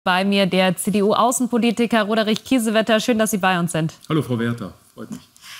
Bei mir der CDU-Außenpolitiker Roderich Kiesewetter. Schön, dass Sie bei uns sind. Hallo Frau Werther, freut mich.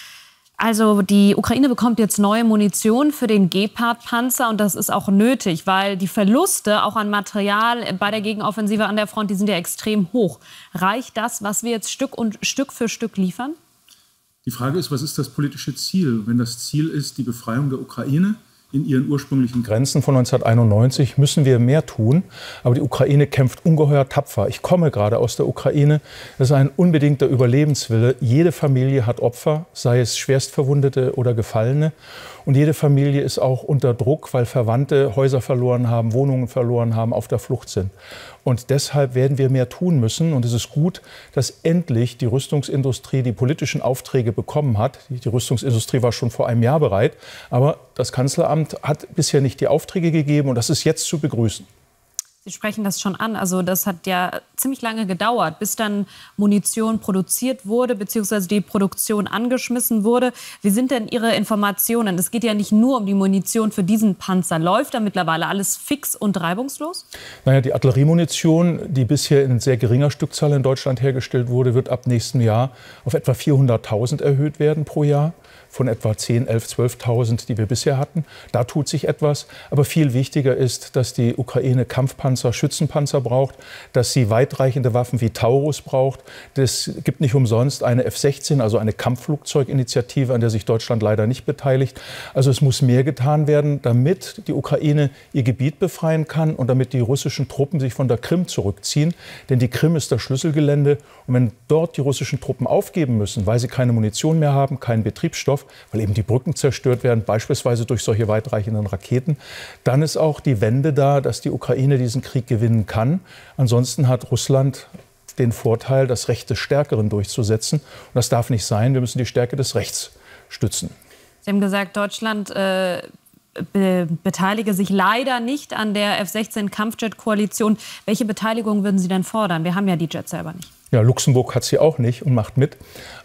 Also die Ukraine bekommt jetzt neue Munition für den Gepard-Panzer und das ist auch nötig, weil die Verluste auch an Material bei der Gegenoffensive an der Front, die sind ja extrem hoch. Reicht das, was wir jetzt Stück für Stück liefern? Die Frage ist, was ist das politische Ziel? Wenn das Ziel ist, die Befreiung der Ukraine in ihren ursprünglichen Grenzen von 1991, müssen wir mehr tun. Aber die Ukraine kämpft ungeheuer tapfer. Ich komme gerade aus der Ukraine. Das ist ein unbedingter Überlebenswille. Jede Familie hat Opfer, sei es Schwerstverwundete oder Gefallene. Und jede Familie ist auch unter Druck, weil Verwandte Häuser verloren haben, Wohnungen verloren haben, auf der Flucht sind. Und deshalb werden wir mehr tun müssen. Und es ist gut, dass endlich die Rüstungsindustrie die politischen Aufträge bekommen hat. Die Rüstungsindustrie war schon vor einem Jahr bereit. Aber das Kanzleramt hat bisher nicht die Aufträge gegeben. Und das ist jetzt zu begrüßen. Sie sprechen das schon an. Also das hat ja ziemlich lange gedauert, bis dann Munition produziert wurde, beziehungsweise die Produktion angeschmissen wurde. Wie sind denn Ihre Informationen? Es geht ja nicht nur um die Munition für diesen Panzer. Läuft da mittlerweile alles fix und reibungslos? Naja, die Artilleriemunition, die bisher in sehr geringer Stückzahl in Deutschland hergestellt wurde, wird ab nächstem Jahr auf etwa 400.000 erhöht werden pro Jahr. Von etwa 10.000, 11.000, 12.000, die wir bisher hatten. Da tut sich etwas. Aber viel wichtiger ist, dass die Ukraine Kampfpanzer, Schützenpanzer braucht, dass sie weitreichende Waffen wie Taurus braucht. Es gibt nicht umsonst eine F-16, also eine Kampfflugzeuginitiative, an der sich Deutschland leider nicht beteiligt. Also es muss mehr getan werden, damit die Ukraine ihr Gebiet befreien kann und damit die russischen Truppen sich von der Krim zurückziehen. Denn die Krim ist das Schlüsselgelände. Und wenn dort die russischen Truppen aufgeben müssen, weil sie keine Munition mehr haben, keinen Betriebsstoff, weil eben die Brücken zerstört werden, beispielsweise durch solche weitreichenden Raketen, dann ist auch die Wende da, dass die Ukraine diesen Krieg gewinnen kann. Ansonsten hat Russland den Vorteil, das Recht des Stärkeren durchzusetzen. Und das darf nicht sein. Wir müssen die Stärke des Rechts stützen. Sie haben gesagt, Deutschland beteilige sich leider nicht an der F-16-Kampfjet-Koalition. Welche Beteiligung würden Sie denn fordern? Wir haben ja die Jets selber nicht. Ja, Luxemburg hat sie auch nicht und macht mit.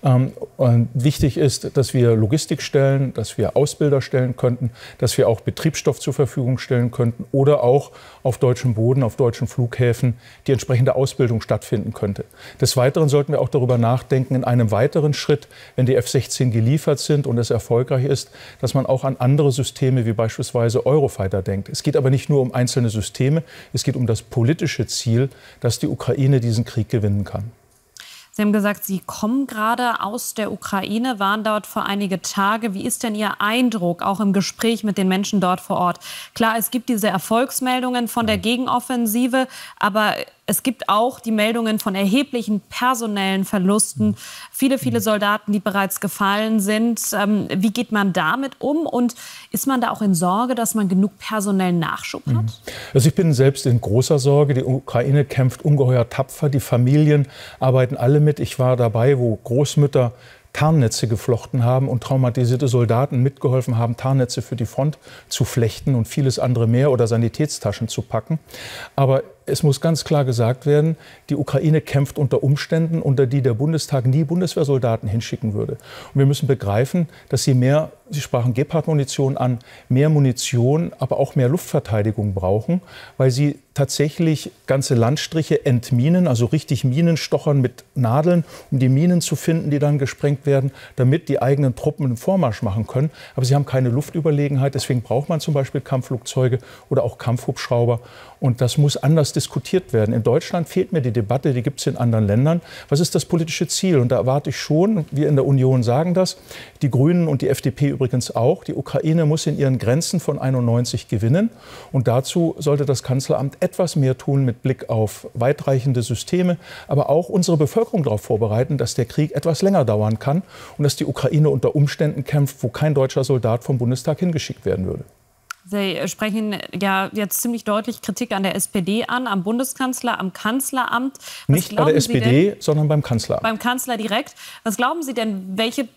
Wichtig ist, dass wir Logistik stellen, dass wir Ausbilder stellen könnten, dass wir auch Betriebsstoff zur Verfügung stellen könnten oder auch auf deutschem Boden, auf deutschen Flughäfen die entsprechende Ausbildung stattfinden könnte. Des Weiteren sollten wir auch darüber nachdenken, in einem weiteren Schritt, wenn die F-16 geliefert sind und es erfolgreich ist, dass man auch an andere Systeme wie beispielsweise Eurofighter denkt. Es geht aber nicht nur um einzelne Systeme, es geht um das politische Ziel, dass die Ukraine diesen Krieg gewinnen kann. Sie haben gesagt, Sie kommen gerade aus der Ukraine, waren dort vor einige Tage. Wie ist denn Ihr Eindruck, auch im Gespräch mit den Menschen dort vor Ort? Klar, es gibt diese Erfolgsmeldungen von der Gegenoffensive, aber es gibt auch die Meldungen von erheblichen personellen Verlusten. Viele Soldaten, die bereits gefallen sind. Wie geht man damit um? Und ist man da auch in Sorge, dass man genug personellen Nachschub hat? Also ich bin selbst in großer Sorge. Die Ukraine kämpft ungeheuer tapfer. Die Familien arbeiten alle mit. Ich war dabei, wo Großmütter Tarnnetze geflochten haben und traumatisierte Soldaten mitgeholfen haben, Tarnnetze für die Front zu flechten und vieles andere mehr oder Sanitätstaschen zu packen. Aber es muss ganz klar gesagt werden, die Ukraine kämpft unter Umständen, unter die der Bundestag nie Bundeswehrsoldaten hinschicken würde. Und wir müssen begreifen, dass sie mehr, Sie sprachen Gepard-Munition an, mehr Munition, aber auch mehr Luftverteidigung brauchen, weil sie tatsächlich ganze Landstriche entminen, also richtig Minenstochern mit Nadeln, um die Minen zu finden, die dann gesprengt werden, damit die eigenen Truppen einen Vormarsch machen können. Aber sie haben keine Luftüberlegenheit, deswegen braucht man zum Beispiel Kampfflugzeuge oder auch Kampfhubschrauber. Und das muss anders diskutiert werden. In Deutschland fehlt mir die Debatte, die gibt es in anderen Ländern. Was ist das politische Ziel? Und da erwarte ich schon, wir in der Union sagen das, die Grünen und die FDP übrigens auch, die Ukraine muss in ihren Grenzen von 91 gewinnen. Und dazu sollte das Kanzleramt etwas mehr tun mit Blick auf weitreichende Systeme, aber auch unsere Bevölkerung darauf vorbereiten, dass der Krieg etwas länger dauern kann und dass die Ukraine unter Umständen kämpft, wo kein deutscher Soldat vom Bundestag hingeschickt werden würde. Sie sprechen ja jetzt ziemlich deutlich Kritik an der SPD an, am Bundeskanzler, am Kanzleramt. Nicht bei der SPD, sondern beim Kanzleramt. Beim Kanzler direkt. Was glauben Sie denn, welche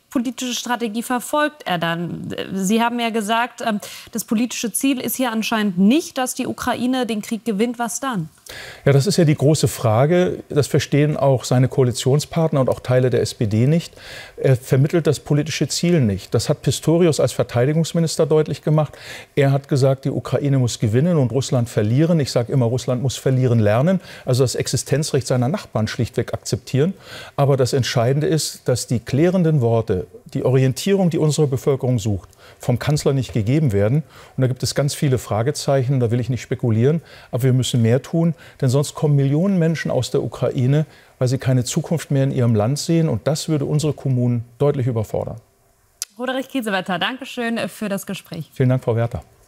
politische Strategie verfolgt er dann? Sie haben ja gesagt, das politische Ziel ist hier anscheinend nicht, dass die Ukraine den Krieg gewinnt. Was dann? Ja, das ist ja die große Frage. Das verstehen auch seine Koalitionspartner und auch Teile der SPD nicht. Er vermittelt das politische Ziel nicht. Das hat Pistorius als Verteidigungsminister deutlich gemacht. Er hat gesagt, die Ukraine muss gewinnen und Russland verlieren. Ich sage immer, Russland muss verlieren lernen, also das Existenzrecht seiner Nachbarn schlichtweg akzeptieren. Aber das Entscheidende ist, dass die klärenden Worte, die Orientierung, die unsere Bevölkerung sucht, vom Kanzler nicht gegeben werden. Und da gibt es ganz viele Fragezeichen, da will ich nicht spekulieren. Aber wir müssen mehr tun, denn sonst kommen Millionen Menschen aus der Ukraine, weil sie keine Zukunft mehr in ihrem Land sehen. Und das würde unsere Kommunen deutlich überfordern. Roderich Kiesewetter, danke schön für das Gespräch. Vielen Dank, Frau Werther.